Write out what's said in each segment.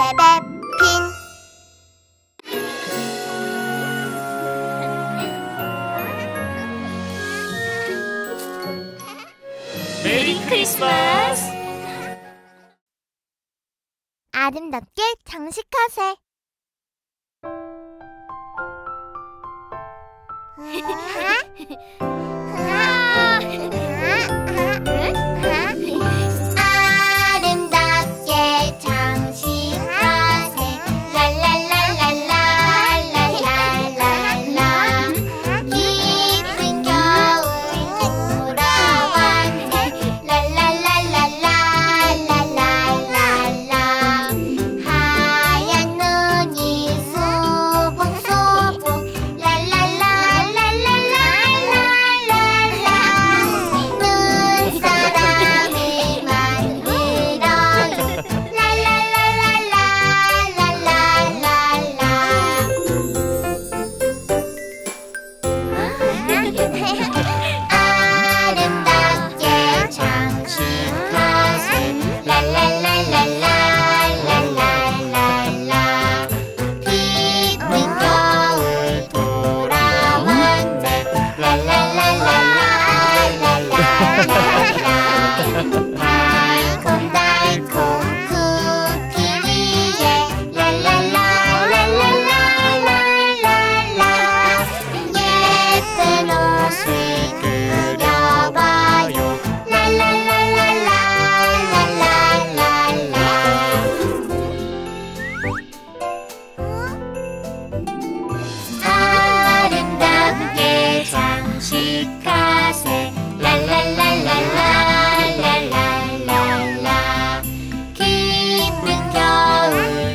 베베핀. 메리 크리스마스! 아름답게 장식하세. 아름답게 장식하세. 랄랄랄랄랄랄랄랄라. 깊은 겨울 돌아왔네. 랄랄랄랄랄랄랄라. 하얀 눈이 소복소복. 랄랄랄랄랄랄랄라. 눈사람을 만들어요. 아름답게 장식하세. 랄랄랄랄랄랄랄라. 깊은 겨울 돌아왔네. 랄랄랄랄랄랄라. 달콤달콤 쿠키 위에 랄랄랄랄랄랄라. 예쁜 옷을 그려봐요. 랄랄랄랄랄랄랄라. 아름답게 장식하세. 랄랄랄랄랄랄랄라. 깊은 겨울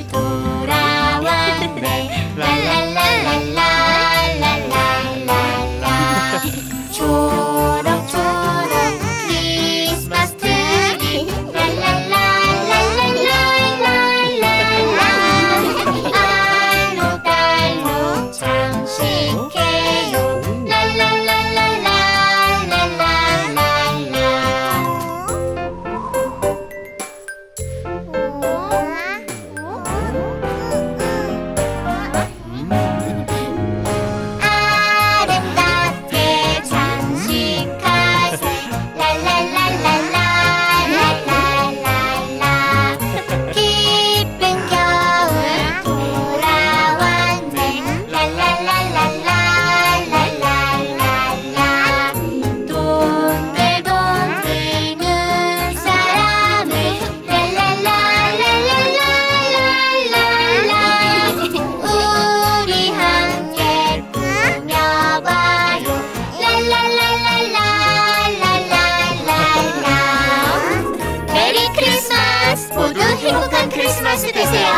돌아왔네. 랄랄랄랄랄랄라. 초록초록 크리스마스 트리. 랄랄랄랄랄랄라. 알록달록 장식해요. 아름답게 장식하세. 랄랄랄랄랄랄라. 깊은 겨울 돌아왔네. 랄랄랄랄랄랄라. 동글동글 눈사람을 랄랄랄랄랄랄라. 우리 함께 꾸며봐요. 랄랄랄랄랄랄라. 메리 크리스마스! 모두 행복한 크리스마스 되세요.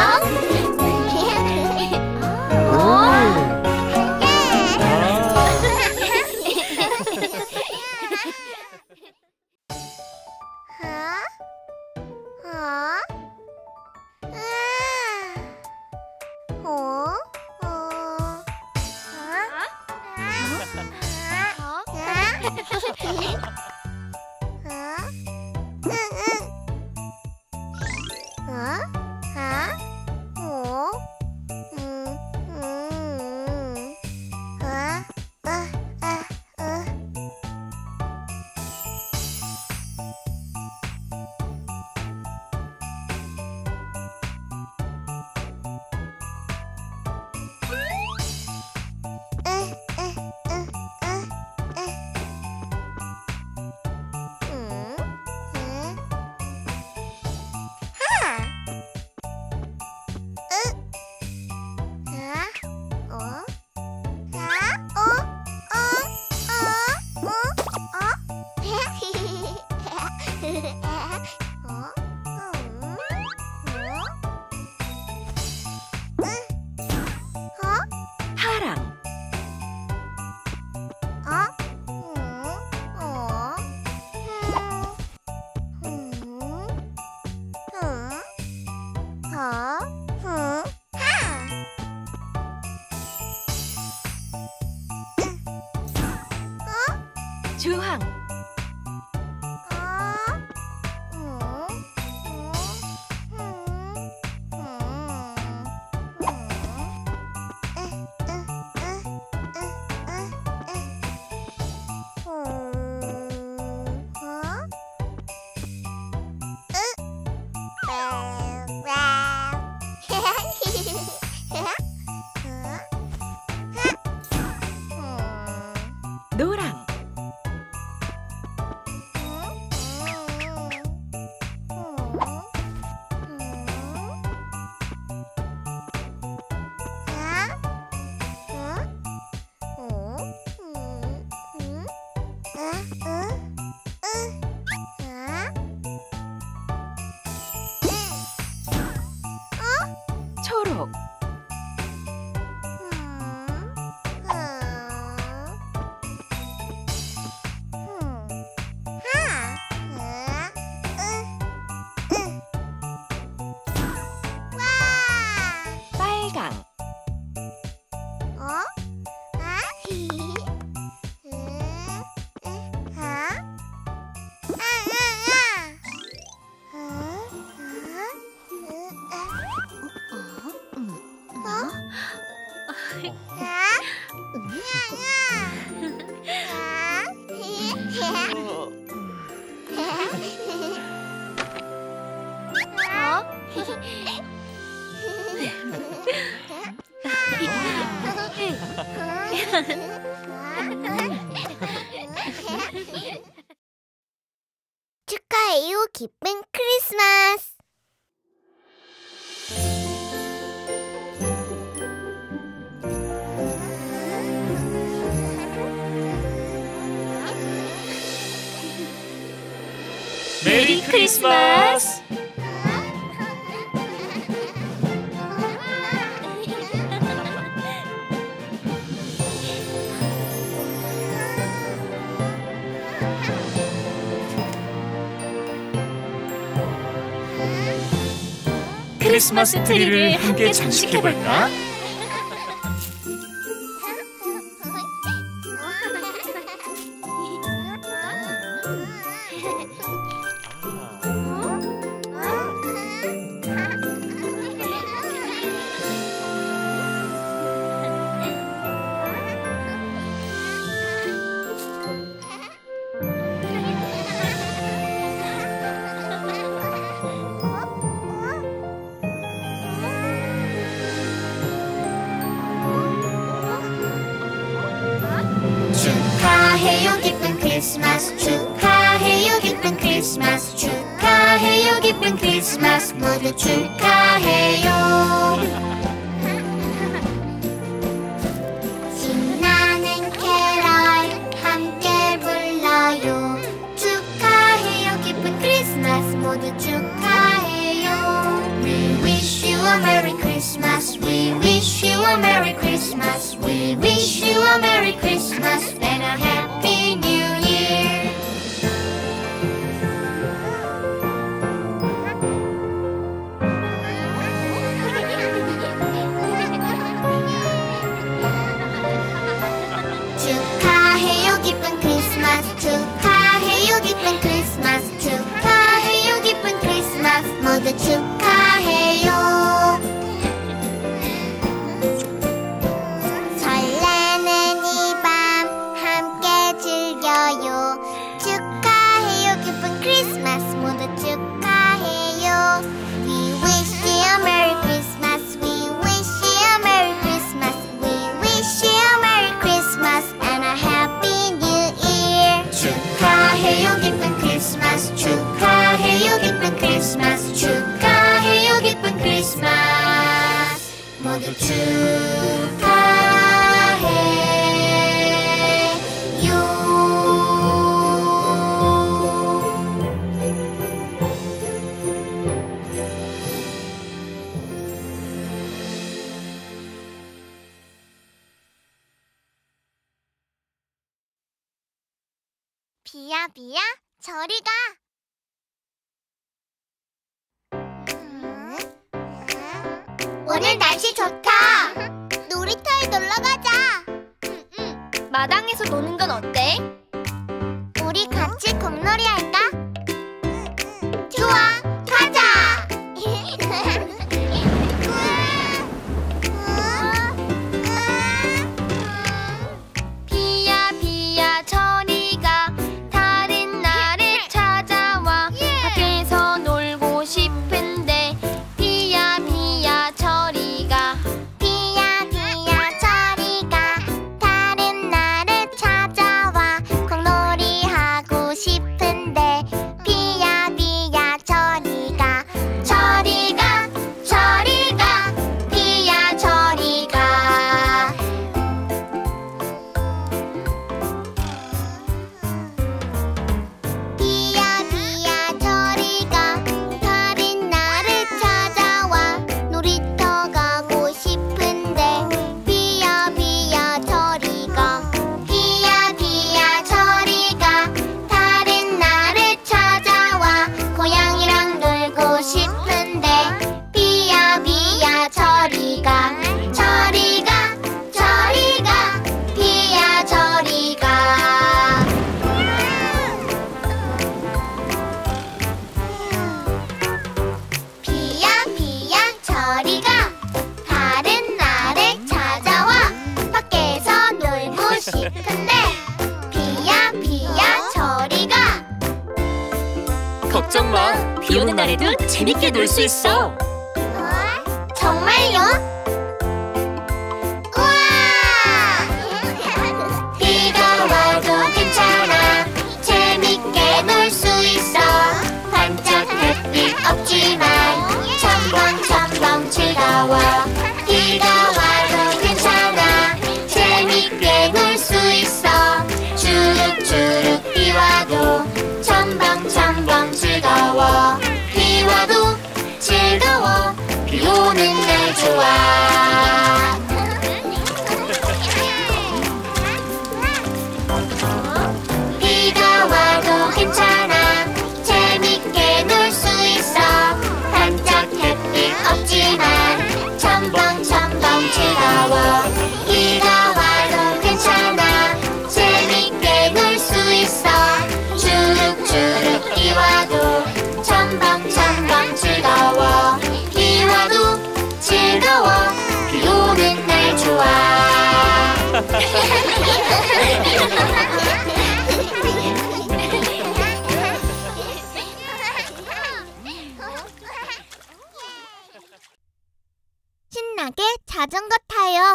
파랑, 주황, 가족. 빨강. 축하해요, 기쁜 크리스마스. 메리 크리스마스. 크리스마스 트리를 함께 장식해볼까? 축하해요, 기쁜 크리스마스. 축하해요, 기쁜 크리스마스. 축하해요, 기쁜 크리스마스. 모두 축하해요. 신나는 캐럴 함께 불러요. 축하해요, 기쁜 크리스마스. 모두 축하해요. We wish you a Merry Christmas. We wish you a Merry Christmas. We wish you a Merry Christmas and a Happy New Year. 축하해요, 기쁜 크리스마스. 축하해요, 기쁜 크리스마스. 축하해요, 기쁜 크리스마스. 모두 축하해요. 설레는 이 밤 함께 즐겨요. 축하해요, 기쁜 크리스마스. 모두 축하해요. We wish you a Merry Christmas. We wish you a Merry Christmas. We wish you a Merry Christmas and a Happy New Year. 축하해요, 기쁜 크리스마스. 축하해요, 기쁜 크리스마스. 축하해요, 기쁜 크리스마스. 모두 비야 비야 저리 가. 오늘 날씨 좋다. 놀이터에 놀러 가자. 마당에서 노는 건 어때? 우리 같이 공놀이 할까? 좋아, 가자. 비야 비야 저리 가. 다른 나를 찾아와. 밖에서 놀고 싶은데. 비야 비야 저리 가. 비야 비야 저리 가. 다른 나를 찾아와. 공놀이 하고 싶은데. 재밌게 놀 수 있어. 정말요? 우와! 비가 와도 괜찮아. 재밌게 놀 수 있어. 반짝 햇빛 없지만 첨벙첨벙 즐거워. 비가 와도 괜찮아. 재밌게 놀 수 있어. 주룩주룩 비 와도 첨벙첨벙 즐거워. 비 와도 즐거워. 비 오는 날 좋아. 비가 와도 괜찮아. 재밌게 놀 수 있어. 반짝 햇빛 없지만 첨벙첨벙 즐거워. 비가 와도 괜찮아. 재밌게 놀 수 있어. 주룩주룩 비 와도 첨벙첨벙 즐거워. 비 와도 즐거워. 비 오는 날 좋아. 신나게 자전거 타요.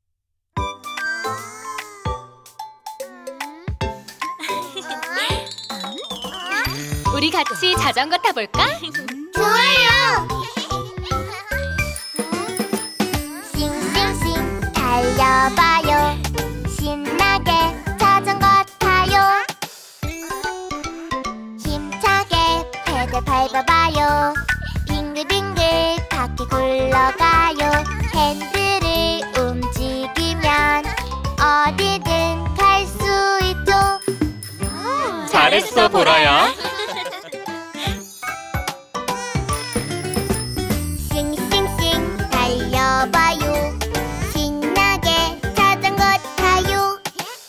우리 같이 자전거 타볼까? 좋아요. 싱싱싱 달려봐요. 신나게 자전거 타요. 힘차게 페달 밟아봐요. 빙글빙글 바퀴 굴러가요. 핸들을 움직이면 어디든 갈 수 있죠. 잘했어, 보라야. 싱싱싱 달려봐요. 신나게 자전거 타요.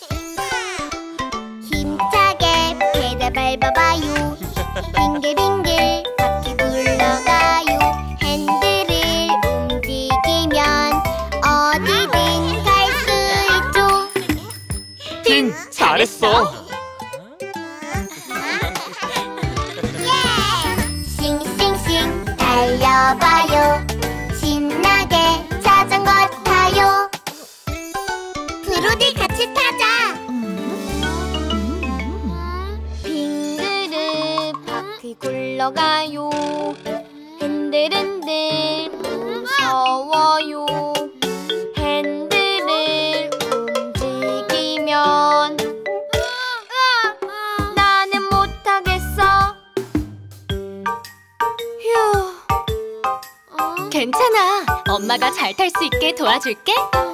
힘차게 페달 밟아봐요. 빙글빙글 바퀴 굴러가요. 핸들을 움직이면 어디든 갈 수 있죠. 핑, 잘했어. 싱싱싱 달려봐요. 신나게 자전거 타요. 브로디 같이 타자. 빙그르 바퀴 굴러가요. 흔들흔들 무서워요. 핸들을 움직이면 나는 못하겠어. 휴. 괜찮아. 엄마가 잘 탈 수 있게 도와줄게.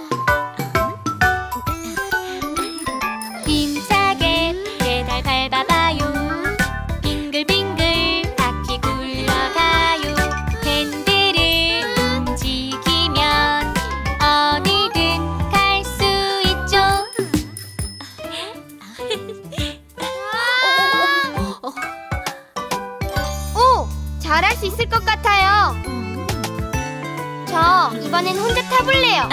힘차게 페달 밟아봐요. 빙글빙글 바퀴 굴러가요. 핸들을 움직이면 어디든 갈 수 있죠. 오! 잘할 수 있을 것 같아요. 저 이번엔 혼자 타볼래요.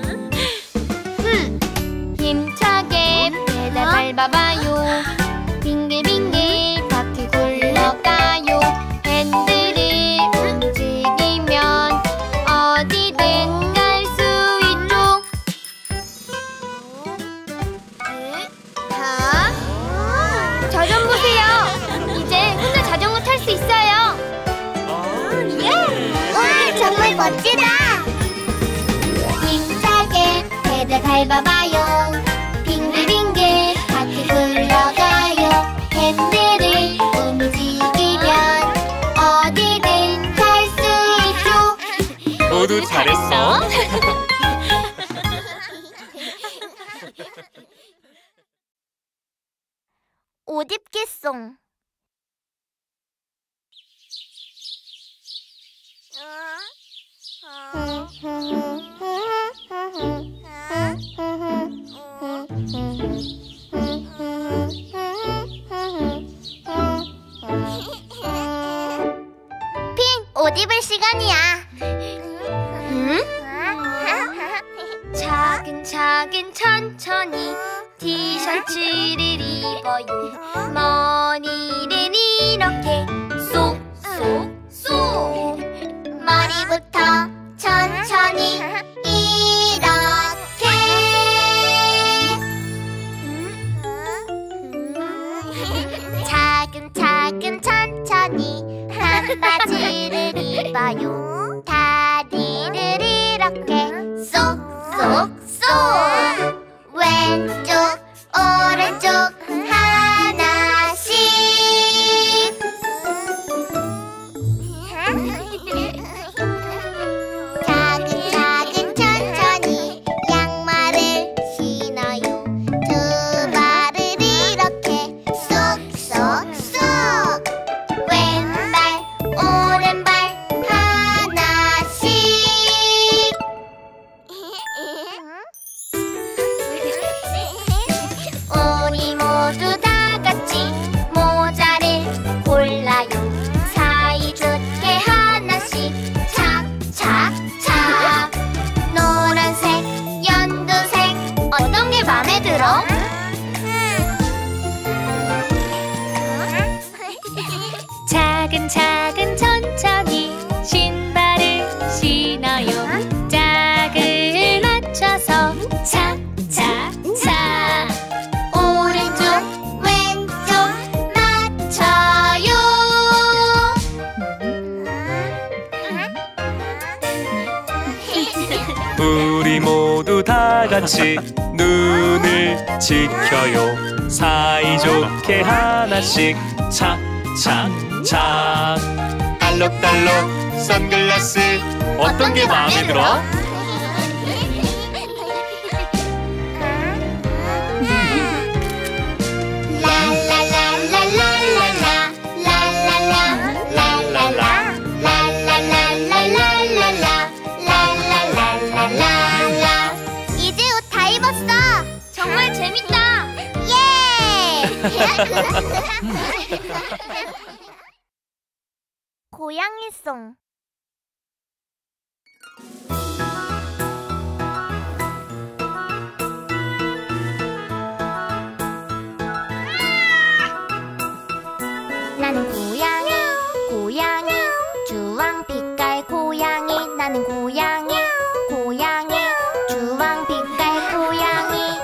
힘차게 페달 밟아봐요. 빙글빙글 바퀴 굴러가요. 핸들을 움직이면 어디든 갈 수 있죠. 저 좀 보세요. 이제 혼자 자전거 탈 수 있어요. 와, 정말 멋지다. 힘차게 페달 밟아봐요. 빙글빙글 바퀴 굴러가요. 핸들을 움직이면 어디든 갈 수 있죠. 모두 잘했어. 옷 입겠송. 핑, 옷 입을 시간이야. 차근차근 천천히 티셔츠를 입어요. 머리를 이렇게 쏙쏙쏙 우리 모두 다 같이 눈을 지켜요. 사이좋게 하나씩 착착착. 알록달록 선글라스 어떤 게 마음에 들어? 이제 옷 다 입었어. 정말 재밌다. 예! 고양이송. 나는 고양이, 고양이, 주황빛깔 고양이. 나는 고양이, 고양이, 주황빛깔 고양이.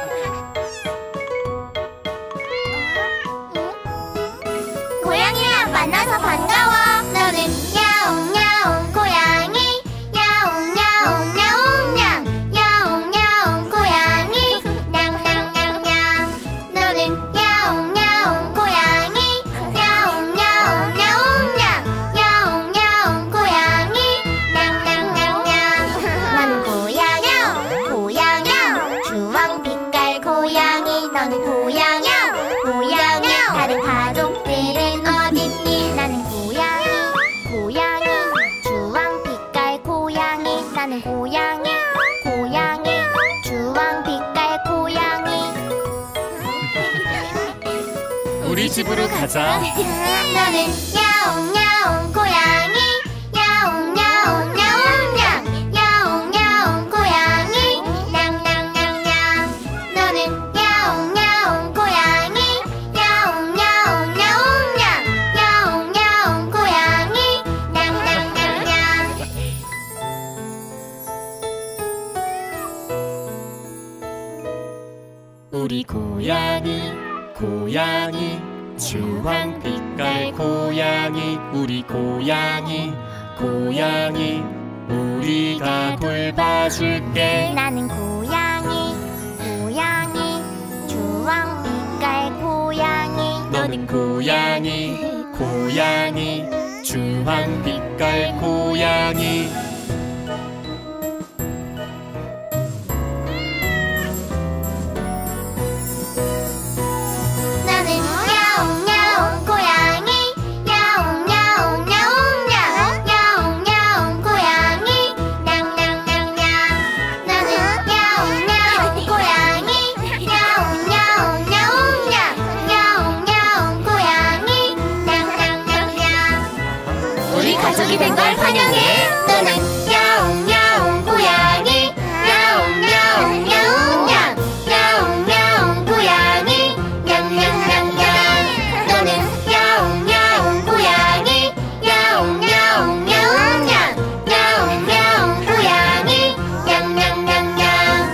고양이야, 만나서 반가워. 너는 야옹야옹 고양이, 야옹야옹 야옹냥, 야옹야옹 고양이, 냥냥냥냥. 너는 야옹야옹 고양이, 야옹야옹 야옹냥, 야옹야옹 고양이, 냥냥냥냥. 나는 고양이, 고양이, 주황빛깔 고양이. 너는 고양이, 고양이, 다른 가족들은 어딨니? 나는 고양이, 고양이, 주황빛깔 고양이. 나는 고양이, 고양이, 주황빛깔 고양이. 우리 집으로 가자. 너는 야옹야옹 고양이, 야옹야옹 야옹냥, 야옹야옹 고양이, 냥냥냥냥. 너는 야옹야옹 고양이, 야옹야옹 야옹냥, 야옹야옹 고양이, 냥냥냥냥. 우리 고양이, 고양이, 주황빛깔 고양이. 우리 고양이, 고양이, 우리가 돌봐줄게. 나는 고양이, 고양이, 주황빛깔 고양이. 너는 고양이, 고양이, 주황빛깔 고양이. 나는 야옹야옹 고양이, 야옹야옹 야옹냥, 야옹야옹 고양이, 냥냥냥냥. 나는 야옹야옹 고양이, 야옹야옹 야옹냥, 야옹야옹 고양이, 냥냥냥냥. 우리 가족이 된 걸 환영해. 너는 야옹야옹 고양이, 야옹야옹 야옹냥, 야옹야옹 고양이, 냥냥냥냥. 너는 야옹야옹 고양이, 야옹야옹 야옹냥, 야옹야옹 고양이, 냥냥냥냥.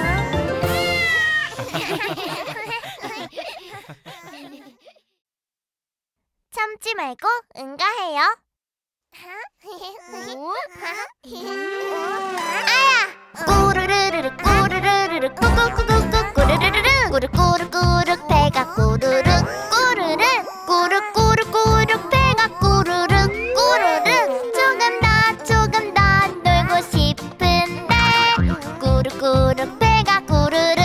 참지 말고 응가해요. 아야! 꾸르르르르 꾸르르르르 꾸꾸꾸꾸꾸 꾸르르르르 꾸르꾸르꾸르 배가 꾸르르 꾸르르 꾸르꾸르꾸르 배가 꾸르르 꾸르르. 조금 더 놀고 싶은데 꾸르꾸르 배가 꾸르르.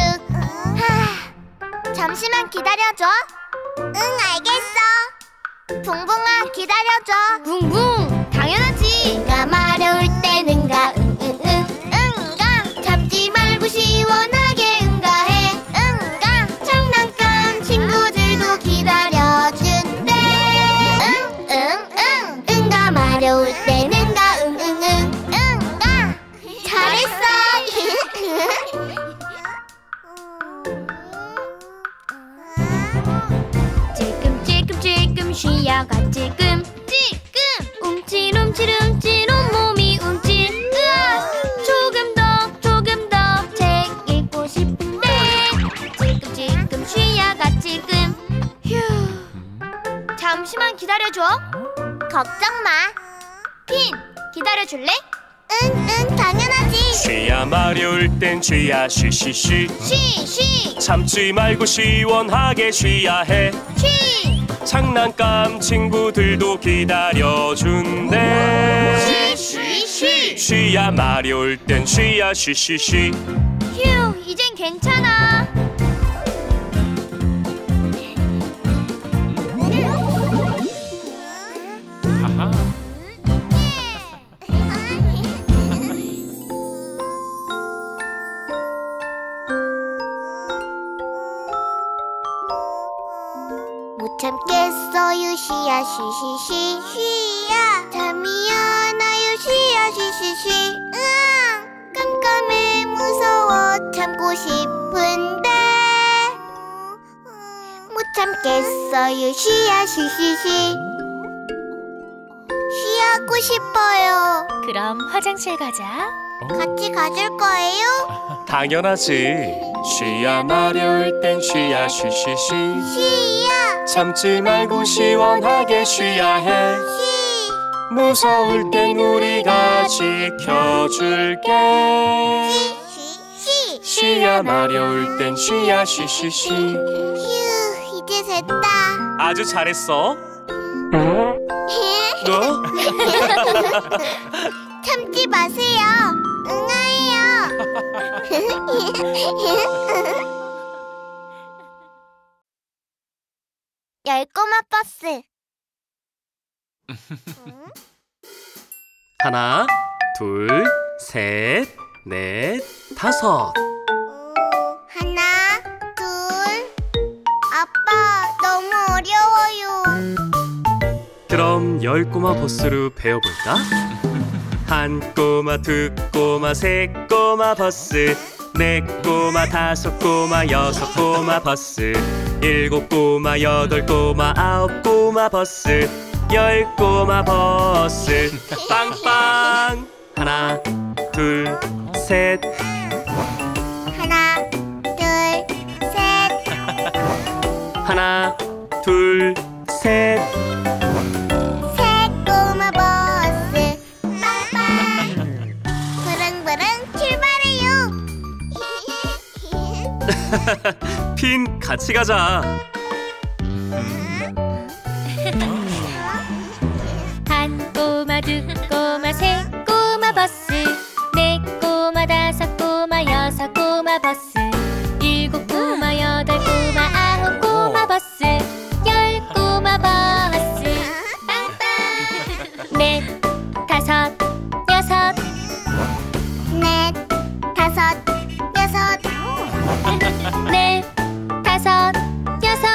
잠시만 기다려줘. 응, 알겠어. 붕붕아, 기다려줘. 붕붕, 당연하지. 응가 마려울 땐 응가 응가. 참지 말고 시원하게 응가해. 응가. 장난감 친구들도 기다려준대. 응가 마려울 땐 응가 응가. 잘했어. 찔끔 쉬어가 찔끔 움찔 온몸이 움찔. 으아! 조금 더 책 읽고 싶은데 찔끔 쉬어가 찔끔. 휴. 잠시만 기다려줘. 걱정 마. 핀, 기다려줄래? 응, 당연하지. 쉬야 마려울 땐 쉬야 쉬쉬쉬. 쉬. 참지 말고 시원하게 쉬야 해. 쉬. 장난감 친구들도 기다려준대. 쉬. 쉬야 마려울 땐 쉬야 쉬쉬쉬. 휴, 이젠 괜찮아. 못 참겠어요 쉬야 쉬쉬쉬. 쉬야 잠이 안 와요 쉬야 쉬쉬쉬. 깜깜해 무서워 참고 싶은데 못 참겠어요 쉬야 쉬쉬쉬. 쉬하고 싶어요. 그럼 화장실 가자. 같이 가줄 거예요? 당연하지. 쉬야 마려울 땐 쉬야 쉬쉬쉬. 쉬야 참지 말고 시원하게 쉬야 해. 쉬. 무서울 땐 우리가 지켜줄게. 쉬. 쉬야 마려울 땐 쉬야 쉬쉬쉬. 휴, 이제 됐다. 아주 잘했어. 너? 참지 마세요. 응아예요. 열 꼬마 버스. 하나, 둘, 셋, 넷, 다섯. 하나, 둘. 아빠, 너무 어려워요. 그럼 열 꼬마 버스로 배워볼까? 한 꼬마, 두 꼬마, 세 꼬마 버스. 네 꼬마, 다섯 꼬마, 여섯 꼬마 버스. 일곱 꼬마, 여덟 꼬마, 아홉 꼬마 버스. 열 꼬마 버스. 빵빵. 하나, 둘, 셋. 하나, 둘, 셋. 하나, 둘, 셋. 새 꼬마 버스. 빵빵. 부릉부릉 출발해요. 핀, 같이 가자. 한 꼬마, 두 꼬마, 세 꼬마 버스. 네 꼬마, 다섯 꼬마, 여섯 꼬마 버스. 일곱 꼬마, 여덟 꼬마, 아홉 꼬마 버스. 열 꼬마 버스. 빵빵. 넷, 다섯, 여섯. 넷, 다섯, 여섯. 넷, 다섯, 여섯.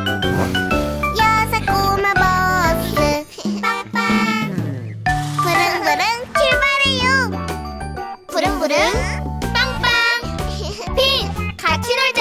여섯 꼬마 버스. 빵빵. 부릉부릉 출발해요. 부릉부릉 빵빵. 핀, 같이 놀자.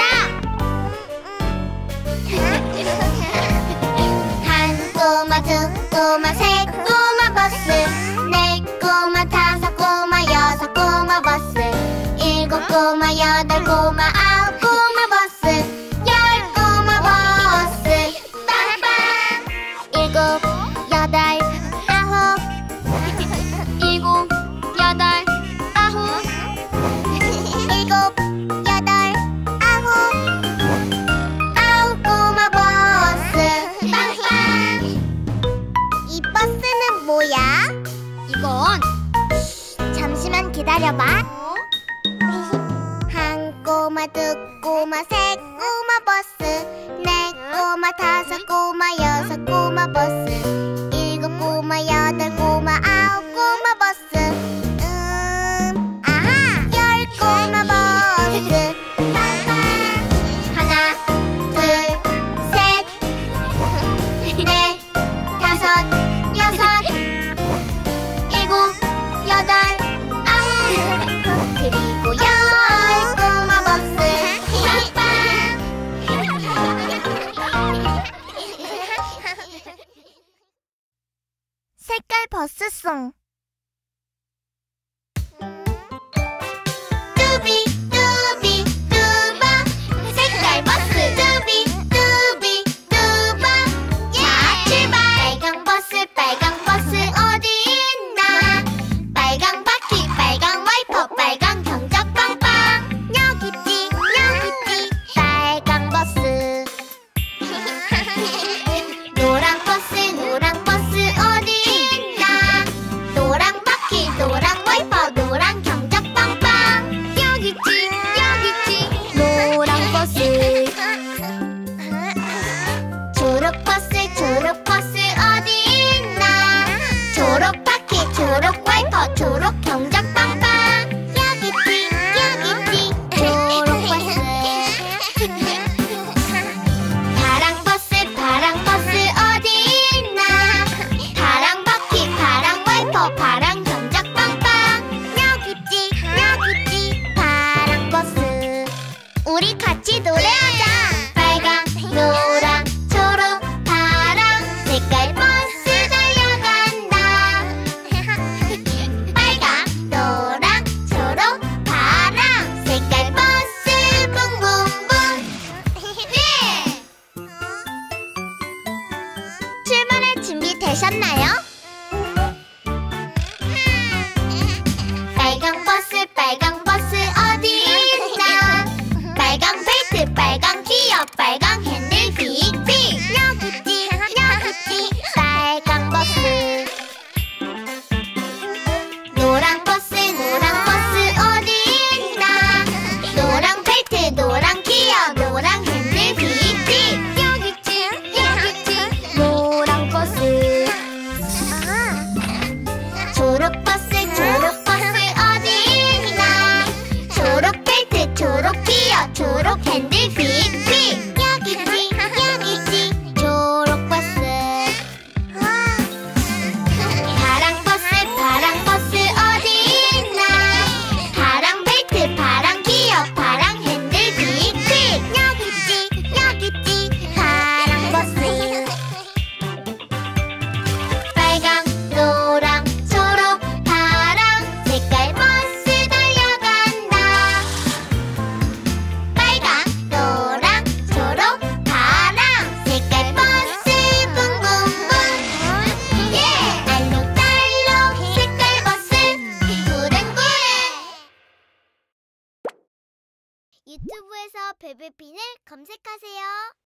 한 꼬마, 두 꼬마, 세 꼬마 버스. 네 꼬마, 다섯 꼬마, 여섯 꼬마 버스. 일곱 꼬마, 여덟 꼬마, 아홉 꼬마 버스. 열 꼬마 버스. 빵빵. 일곱, 여덟, 아홉. 일곱, 여덟, 아홉. 일곱, 여덟, 아홉. 아홉 꼬마 버스. 빵빵. 이 버스는 뭐야? 이건 잠시만 기다려봐. 한 꼬마, 두 꼬마, 세 꼬마 버스. 네 꼬마, 다섯 꼬마, 여섯 꼬마 버스. 일곱 꼬마, 여덟 꼬마, 아홉 꼬마 버스. 아하! 열 꼬마 버스. 빵빵. 하나, 둘, 셋. 넷, 다섯, 여섯. 일곱, 여덟, 아홉. 그리고 열 꼬마 버스. 빵빵. 색깔 버스송. 뚜비 뚜비 뚜바. 색깔 버스. 뚜비 뚜비 뚜바. 자 출발. 빨강 버스 어디 있나. 빨강 바퀴, 빨강 와이퍼, 빨강 경적 유튜브에서 베베핀을 검색하세요.